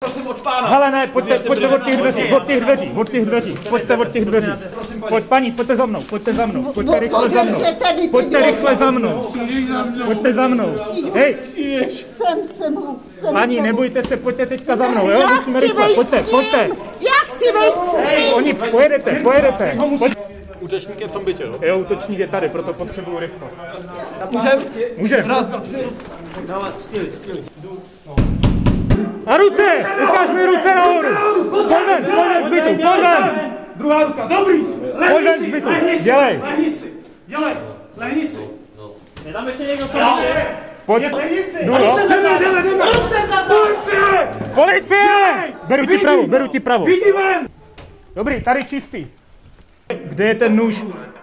Prosím od pána. Hele ne, pojďte od těch dveří, pojďte od těch dveří. Pojď paní, pojďte za mnou, pojďte rychle za mnou. Pojďte za mnou. Hej. Jsem. Paní, nebojte se, pojďte teďka za mnou, jo? Musíme rychle, pojďte. Já chci vejít. Oni, pojedete. Útočník je v tom bytě, jo? Jo, útočník je tady, proto potřebuju rychle. Můžem? Raz, dva, tři. Dávat, styli. A ruce! Ukáž mi ruce nahoru! Pojď ven z bytu, pojď ven! Druhá ruka, dobrý! Pojď ven z bytu, dělej! Lehni si. Je tam ještě někdo Pojď, jdu, jo? Jdeme! Policie! Beru ti pravou. Dobrý, tady čistý. Kde je ten nůž?